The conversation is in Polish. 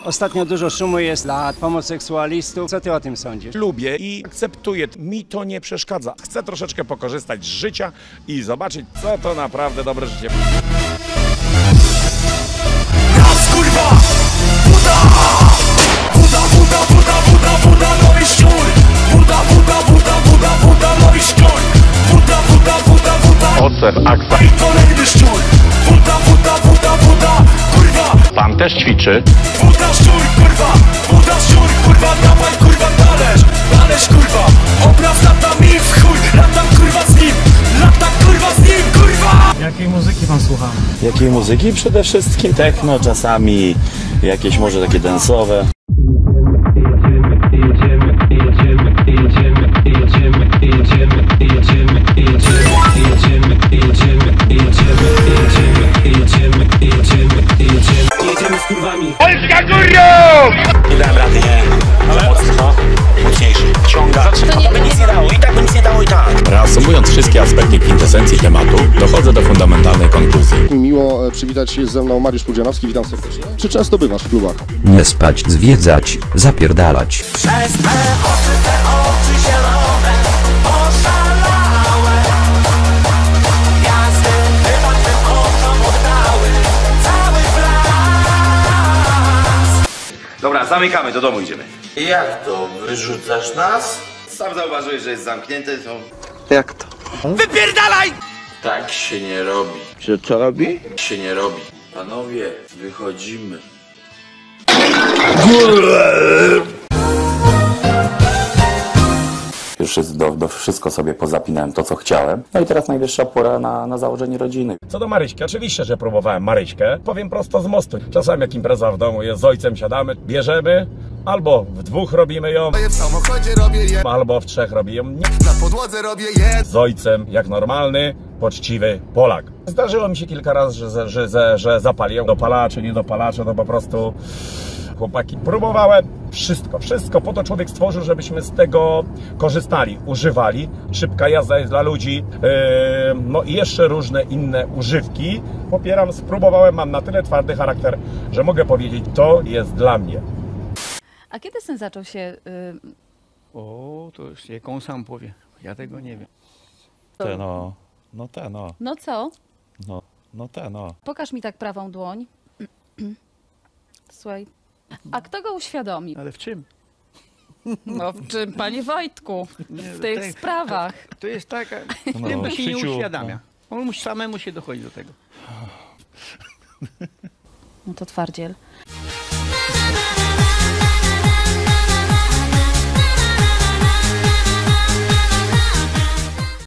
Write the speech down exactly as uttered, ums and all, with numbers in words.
Ostatnio dużo szumu jest dla homoseksualistów. Co ty o tym sądzisz? Lubię i akceptuję. Mi to nie przeszkadza. Chcę troszeczkę pokorzystać z życia i zobaczyć, co to naprawdę dobre życie. Raz, kurwa! Buda! Buda, Buda, Buda, Buda, Buda, no i szczur! Buda, Buda, Buda, Buda, Buda, no i szczur! Buda, Buda, Buda, Buda, Ocet, aksa. i kolejny szczur! Buda, Buda, Buda, Buda, kurwa! Pan też ćwiczy. Buda, szczur, kurwa! Buda, szczur, kurwa, dawaj, kurwa, talerz! Talerz, kurwa! Obraz lata mi w chuj! Latam, kurwa, z nim! Latam, kurwa, z nim, kurwa! Jakiej muzyki pan słucha? Jakiej muzyki? Przede wszystkim techno, czasami jakieś może takie dance'owe. Jedziemy z kurwami! Polska górą! Nie dałem rady, nie? Ale mocno, mocniejszy. Ciąga. To by nic nie dało, i tak by nic nie dało, i tak. Reasumując wszystkie aspekty kwintesencji tematu, dochodzę do fundamentalnej konkluzji. Miło przywitać się ze mną Mariusz Pudzianowski, witam serdecznie. Czy często bywasz w klubach? Nie spać, zwiedzać, zapierdalać. Przez te oczy, te oczy zielone, oszalałe. Jazdy chyba tym oczom oddały cały blask. Dobra, zamykamy, do domu idziemy. Jak to? Wyrzucasz nas? Sam zauważyłeś, że jest zamknięte, to... Jak to? Wypierdalaj! Tak się nie robi. Czy co robi? Tak się nie robi. Panowie, wychodzimy. Już jest do, do wszystko sobie pozapinałem to, co chciałem. No i teraz najwyższa pora na, na założenie rodziny. Co do Maryśki, oczywiście, że próbowałem Maryśkę. Powiem prosto z mostu. Czasami jak impreza w domu jest, z ojcem siadamy, bierzemy, albo w dwóch robimy ją, W samochodzie robię je, albo w trzech robimy ją na podłodze robię je. z ojcem, jak normalny, poczciwy Polak. Zdarzyło mi się kilka razy, że, że, że, że zapaliłem dopalacze, nie dopalacze, to po prostu... Chłopaki, próbowałem wszystko, wszystko po to człowiek stworzył, żebyśmy z tego korzystali, używali. Szybka jazda jest dla ludzi, yy, no i jeszcze różne inne używki. Popieram, spróbowałem, mam na tyle twardy charakter, że mogę powiedzieć, to jest dla mnie. A kiedy syn zaczął się... Y... O, to już jak on sam powie. Ja tego nie wiem. Te no, no te no, No co? no, no te no. Pokaż mi tak prawą dłoń. Słuchaj. A kto go uświadomi? Ale w czym? No w czym, panie Wojtku? W tych tak, sprawach. To jest taka... No, Tym to się nie Krzysiu, uświadamia. On musi, samemu się dochodzi do tego. No to twardziel.